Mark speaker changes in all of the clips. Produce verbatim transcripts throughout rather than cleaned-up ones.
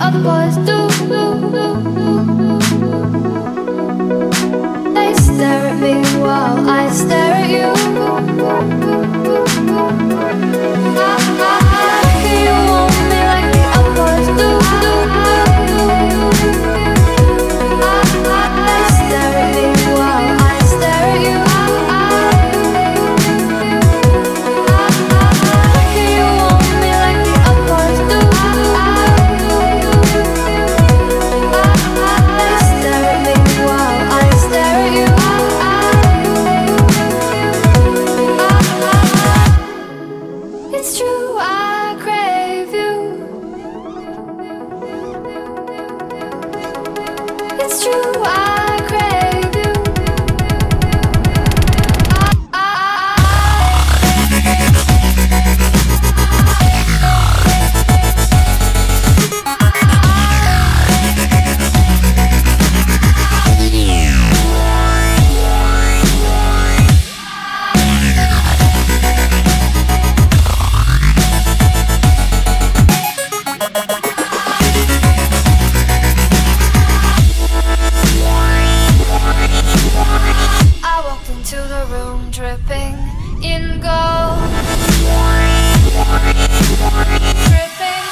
Speaker 1: other boys do. They stare at me while I stare at you. I, I, you want me like the other boys do. I, I, they stare at me while I stare at you. You want me like the other boys do. They stare at me while I stare at you. It's true, I crave you. It's true, I crave you. I, I walked into the room dripping in gold. Dripping,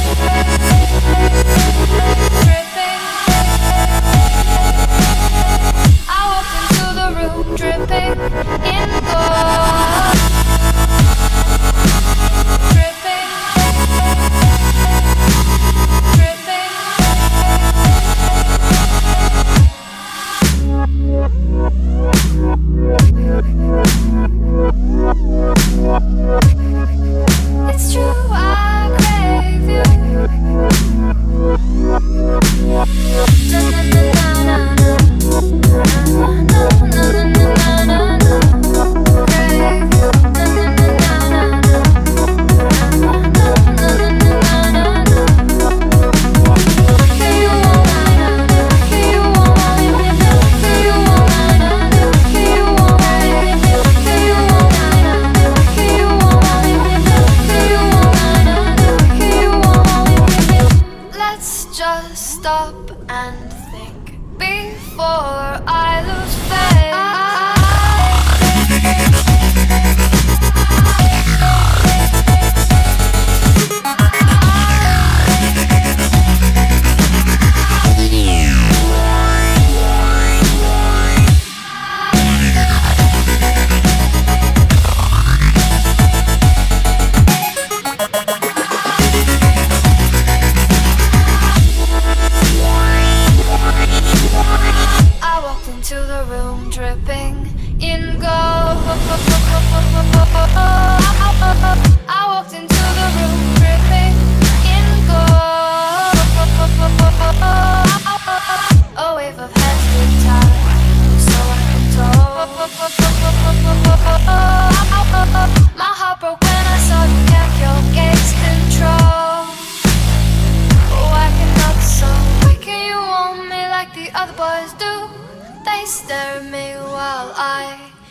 Speaker 1: dripping. I walked into the room dripping in gold. Dripping, dripping. It's true, I crave you. Na na na na na na na na na na na na. Crave you. Na na na na na na na na na na na. You want me, you want me, you want me, you want me, you want me, you want me. Let's just stop and think before I lose faith.